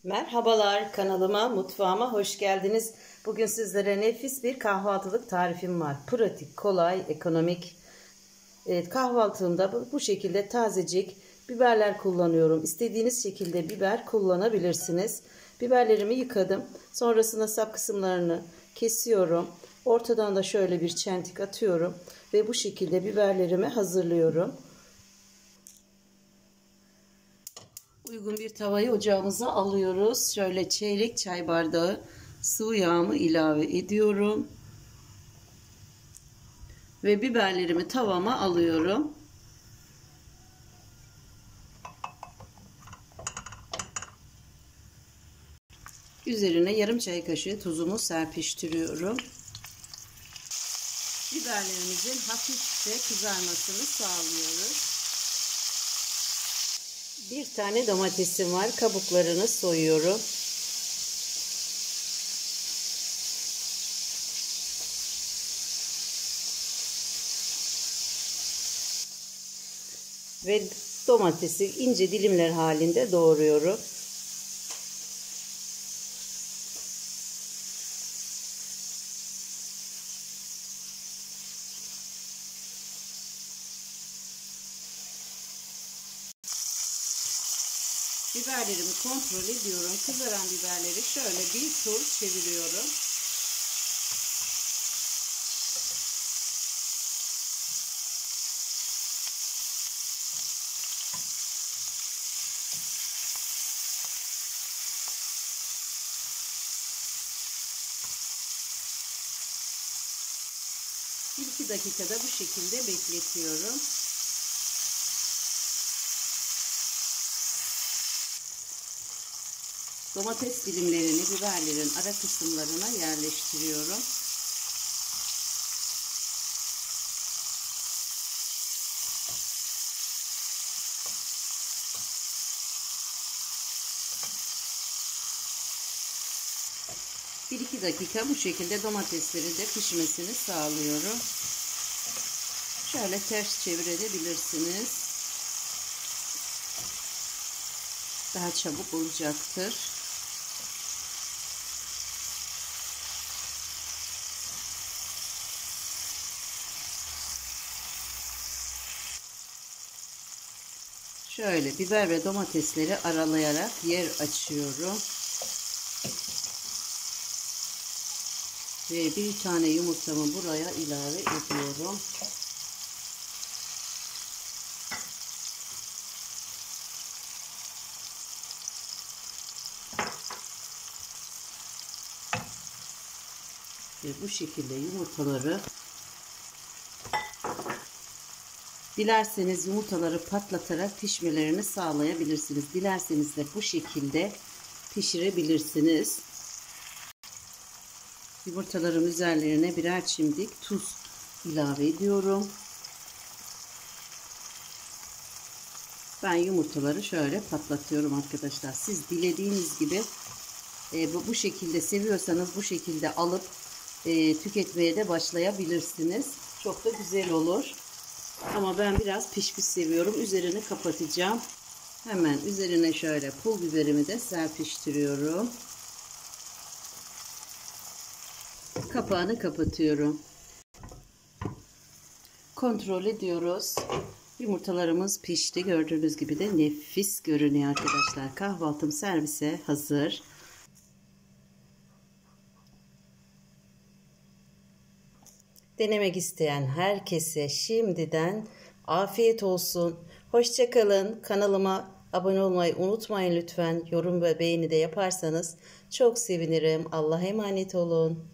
Merhabalar, kanalıma, mutfağıma hoş geldiniz. Bugün sizlere nefis bir kahvaltılık tarifim var. Pratik, kolay, ekonomik. Evet, kahvaltımda bu şekilde tazecik biberler kullanıyorum. İstediğiniz şekilde biber kullanabilirsiniz. Biberlerimi yıkadım. Sonrasında sap kısımlarını kesiyorum. Ortadan da şöyle bir çentik atıyorum. Ve bu şekilde biberlerimi hazırlıyorum. Uygun bir tavayı ocağımıza alıyoruz. Şöyle çeyrek çay bardağı sıvı yağımı ilave ediyorum. Ve biberlerimi tavama alıyorum. Üzerine yarım çay kaşığı tuzumu serpiştiriyorum. Biberlerimizin hafifçe kızarmasını sağlıyoruz. Bir tane domatesim var. Kabuklarını soyuyorum. Ve domatesi ince dilimler halinde doğruyorum. Biberlerimi kontrol ediyorum. Kızaran biberleri şöyle bir tur çeviriyorum. Bir iki dakikada bu şekilde bekletiyorum. Domates dilimlerini biberlerin ara kısımlarına yerleştiriyorum. Bir iki dakika bu şekilde domatesleri de pişmesini sağlıyorum. Şöyle ters çevirebilirsiniz. Daha çabuk olacaktır. Şöyle biber ve domatesleri aralayarak yer açıyorum. Ve bir tane yumurtamı buraya ilave ediyorum. Ve bu şekilde yumurtaları, dilerseniz yumurtaları patlatarak pişmelerini sağlayabilirsiniz. Dilerseniz de bu şekilde pişirebilirsiniz. Yumurtaların üzerlerine birer çimdik tuz ilave ediyorum. Ben yumurtaları şöyle patlatıyorum arkadaşlar. Siz dilediğiniz gibi bu şekilde seviyorsanız bu şekilde alıp tüketmeye de başlayabilirsiniz. Çok da güzel olur. Ama ben biraz pişmiş seviyorum. Üzerini kapatacağım. Hemen üzerine şöyle pul biberimi de serpiştiriyorum. Kapağını kapatıyorum. Kontrol ediyoruz. Yumurtalarımız pişti. Gördüğünüz gibi de nefis görünüyor arkadaşlar. Kahvaltım servise hazır. Denemek isteyen herkese şimdiden afiyet olsun. Hoşça kalın. Kanalıma abone olmayı unutmayın lütfen. Yorum ve beğeni de yaparsanız çok sevinirim. Allah'a emanet olun.